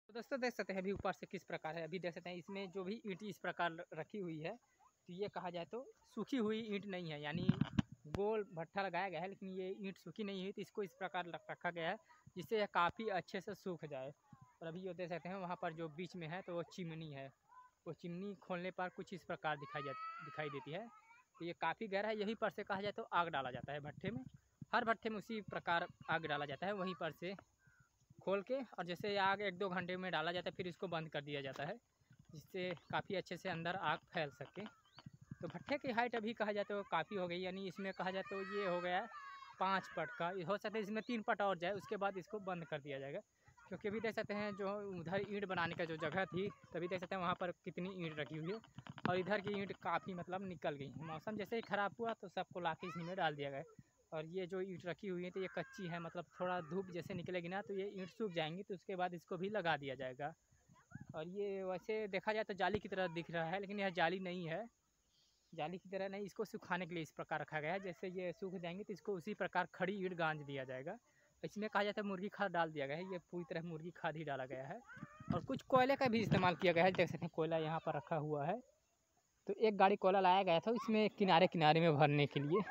तो दोस्तों देख सकते हैं अभी ऊपर से किस प्रकार है। अभी देख सकते हैं इसमें जो भी ईंट इस प्रकार रखी हुई है, तो ये कहा जाए तो सूखी हुई ईंट नहीं है, यानी गोल भट्ठा लगाया गया है लेकिन ये ईंट सूखी नहीं हुई, तो इसको इस प्रकार रखा गया है जिससे यह काफ़ी अच्छे से सूख जाए। और अभी ये देख सकते हैं वहाँ पर जो बीच में है तो वो चिमनी है, वो चिमनी खोलने पर कुछ इस प्रकार दिखाई देती है। तो ये काफ़ी गहरा है, यहीं पर से कहा जाए तो आग डाला जाता है भट्ठे में। हर भट्ठे में उसी प्रकार आग डाला जाता है, वहीं पर से खोल के, और जैसे आग 1-2 घंटे में डाला जाता है फिर इसको बंद कर दिया जाता है, जिससे काफ़ी अच्छे से अंदर आग फैल सके। तो भट्ठे की हाइट अभी कहा जाए तो काफ़ी हो गई, यानी इसमें कहा जाए तो ये हो गया 5 पट का, हो सकता है इसमें 3 पट और जाए, उसके बाद इसको बंद कर दिया जाएगा। क्योंकि अभी देख सकते हैं जो उधर ईंट बनाने का जो जगह थी, तभी देख सकते हैं वहाँ पर कितनी ईंट रखी हुई है, और इधर की ईंट काफ़ी मतलब निकल गई। मौसम जैसे ही ख़राब हुआ तो सबको ला के इसी में डाल दिया गया। और ये जो ईंट रखी हुई है तो ये कच्ची है, मतलब थोड़ा धूप जैसे निकलेगी ना तो ये ईंट सूख जाएंगी, तो उसके बाद इसको भी लगा दिया जाएगा। और ये वैसे देखा जाए तो जाली की तरह दिख रहा है, लेकिन यह जाली नहीं है, जाली की तरह नहीं। इसको सुखाने के लिए इस प्रकार रखा गया है, जैसे ये सूख जाएंगे तो इसको उसी प्रकार खड़ी ईंट गांज दिया जाएगा। इसमें कहा जाता है मुर्गी खाद डाल दिया गया है, ये पूरी तरह मुर्गी खाद ही डाला गया है। और कुछ कोयले का भी इस्तेमाल किया गया है, देख सकते हैं कोयला यहाँ पर रखा हुआ है। तो एक गाड़ी कोयला लाया गया था इसमें किनारे किनारे में भरने के लिए।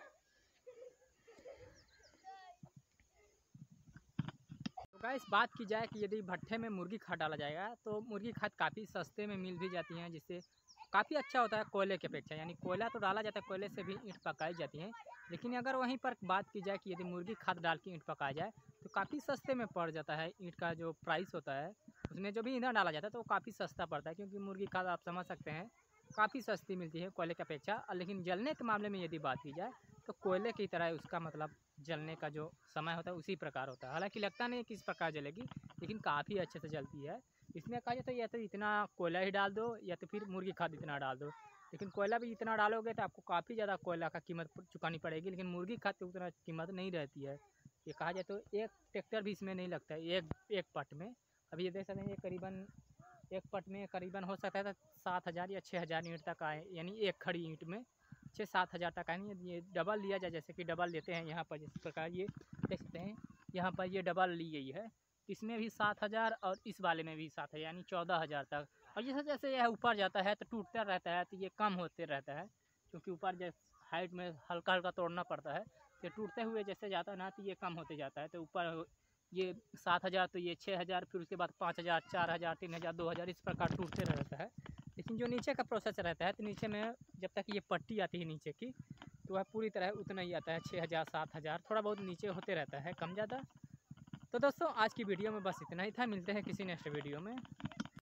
तो गाइस बात की जाए कि यदि भट्ठे में मुर्गी खाद डाला जाएगा तो मुर्गी खाद काफ़ी सस्ते में मिल भी जाती हैं, जिससे काफ़ी अच्छा होता है कोयले की अपेक्षा। यानी कोयला तो डाला जाता है, कोयले से भी ईंट पकाई जाती है, लेकिन अगर वहीं पर बात की जाए कि यदि मुर्गी खाद डाल के ईंट पकाया जाए तो काफ़ी सस्ते में पड़ जाता है। ईंट का जो प्राइस होता है उसमें जो भी ईंधन डाला जाता है तो वो काफ़ी सस्ता पड़ता है, क्योंकि मुर्गी खाद आप समझ सकते हैं काफ़ी सस्ती मिलती है कोयले की अपेक्षा। लेकिन जलने के मामले में यदि बात की जाए तो कोयले की तरह उसका मतलब जलने का जो समय होता है उसी प्रकार होता है। हालांकि लगता नहीं किस प्रकार जलेगी, लेकिन काफ़ी अच्छे से जलती है। इसमें कहा जाता है या तो इतना कोयला ही डाल दो या तो फिर मुर्गी खाद इतना डाल दो, लेकिन कोयला भी इतना डालोगे तो आपको काफ़ी ज़्यादा कोयला का कीमत चुकानी पड़ेगी, लेकिन मुर्गी खाद की उतना कीमत नहीं रहती है। ये कहा जाए तो एक ट्रैक्टर भी इसमें नहीं लगता है एक पट में। अभी ये देख सकते हैं ये करीबन एक पट में करीबन हो सकता है 7,000 या 6,000 ईंट तक आए, यानी एक खड़ी ईंट में 6-7 हज़ार तक आएंगे। ये डबल लिया जाए, जैसे कि डबल लेते हैं यहाँ पर जिस प्रकार ये देख सकते हैं यहाँ पर ये डबल ली गई है, इसमें भी 7,000 और इस वाले में भी 7,000, यानी 14,000 तक। और जैसे जैसे यह ऊपर जाता है तो टूटता रहता है, तो ये कम होते रहता है, क्योंकि ऊपर जैसे हाइट में हल्का हल्का तोड़ना पड़ता है, तो टूटते हुए जैसे जाता है ना तो ये कम होते जाता है। तो ऊपर ये 7,000 तो ये 6,000, फिर उसके बाद 5,000, 4,000, 3,000, 2,000 इस प्रकार टूटते रहता है। लेकिन जो नीचे का प्रोसेस रहता है तो नीचे में जब तक ये पट्टी आती है नीचे की तो वह पूरी तरह उतना ही आता है, 6,000, 7,000, थोड़ा बहुत नीचे होते रहता है कम ज़्यादा। तो दोस्तों आज की वीडियो में बस इतना ही था, मिलते हैं किसी नेक्स्ट वीडियो में।